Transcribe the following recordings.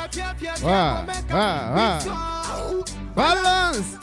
Balance.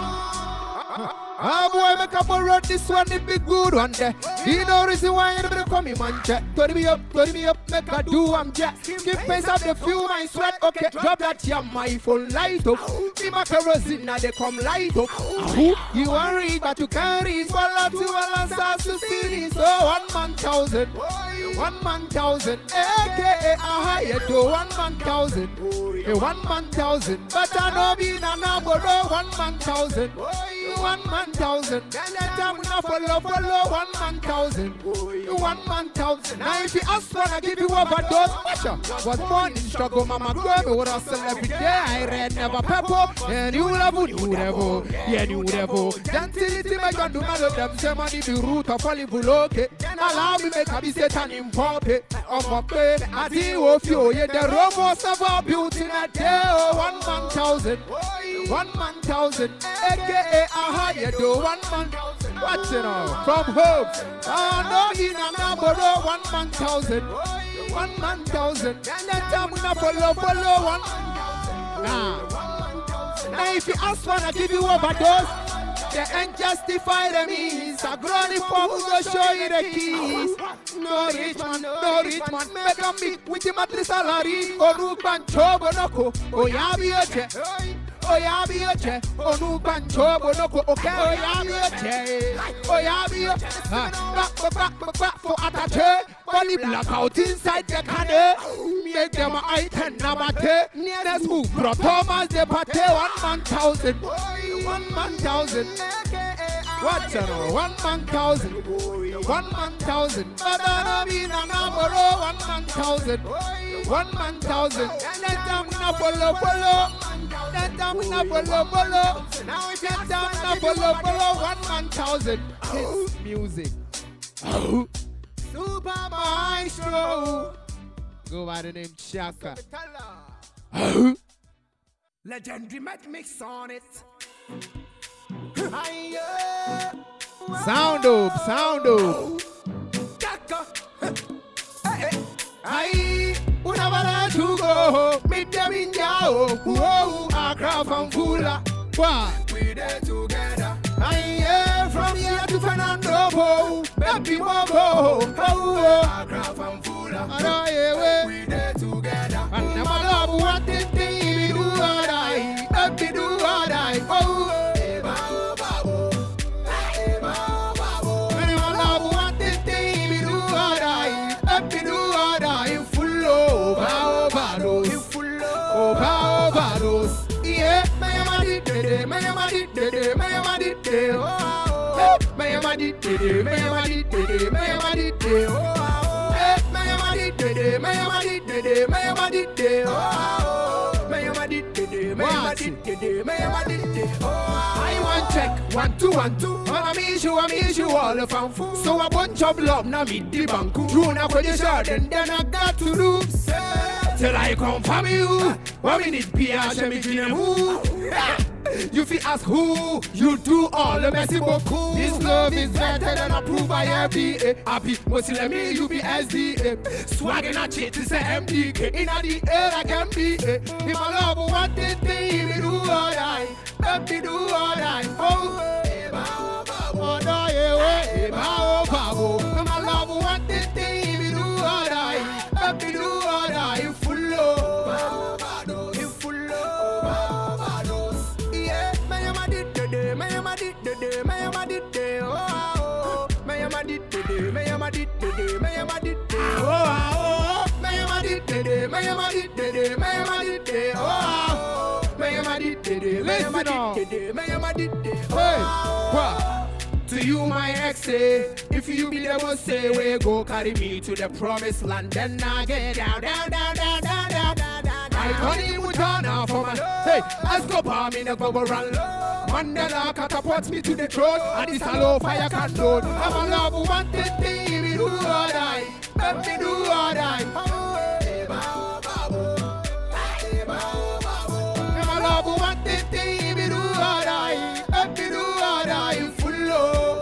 Ah, boy, make a borrow this one, it be good one there. You know reason why you never come in, man. Turn me up, make a do, I'm jack. Keep pace up the fuel, my sweat, okay. Drop that, yeah, my phone light up. See my kerosene, now they come light up. You want read, but you can't read. Well, to start to see this. So 1,000, 1,000, aka, you do 1,000, 1,000. But I know be na borrow 1,000. 1,000. And that time we not follow 1,000. 1,000. Now if you ask one, I give you overdose. Watch out. Was born in struggle, mama grow me with a every day. I read never pepper. And you never. Yeah, you never. Then till it's my gun do not love them. Say money the root of Hollywood, okay. Then allow me make a be Satan in poppy. Of a pay. I see of you. Yeah, the robots of our beauty in a day. 1,000. 1,000. AKA, you do 1,000. Watch it now. From home. Oh, no, he not borrow 1,000. 1,000. And that time we not follow 1,000. Now, if you ask one, I give you overdose. They ain't justify the means. I grow the form, go show you the keys. No rich man. Make a meet with him at the salary. Oh, look, man, trouble, no. Oh, yeah, be a check. Oh, yeah, be a check. Oh, no, man, trouble, no. Okay, oh, yeah, be a check. Oh, yeah, be a check. Back for attache. Body black out inside the cannon. Make them a item number 10. Near move. Bro, Thomas, the pate 1,000. 1,000. Watch out, 1,000. 1,000. But I don't mean a number 1,000. 1,000. And that time we not follow. That time we not follow. Now if you time we not follow 1,000. It's music. Super Maestro. Go by the name Tsaqa. Legendary mix on it. Sound up. Tsaqa. Aye, unabala to go. Meet them in Yao. Whoa, Accra from Fula. We there together. Aye, from here to Fernando. Baby Mobo. Accra from Fula. We there together. And never love what they think. We do what I. Baby do what I. I want check 1 2 1 2. I'm issue all the fun. So a bunch of love now meet the bank. You now for the then I got to do till I confirm you. What we need PH me who. You feel ask who you do all the messy beaucoup. This love is better than approved by FDA. Happy Muslim me you be SDA. Swagging a cheat is a MDK. In the air I can be. If I love what they think, me do all right. Baby do all right. Oh, my love what they think, me do all right. Baby do all right. Full love. To you, my ex, if you be the one say, we go carry me to the promised land, then I get down. I can't even turn out for my hey, let's go palm in the bubble run. Mandela catapults me to the throne, and it's a low fire cannon. I'm a love who wanted thing, me do all right, let me do all right. I'm a love who wanted thing, me do all right, let me do all right. Full love.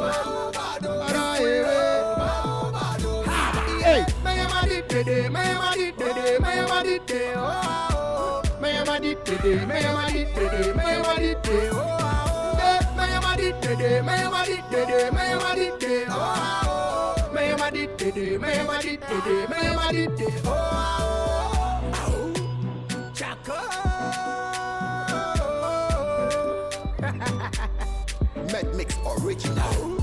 Hey, my dede, me am a dede, me am a dede, oh, me am a dede, me am a dede, me am a dede, oh, me am a dede, me am a dede, me am a dede, oh, Tsaqa. Med Mix Original.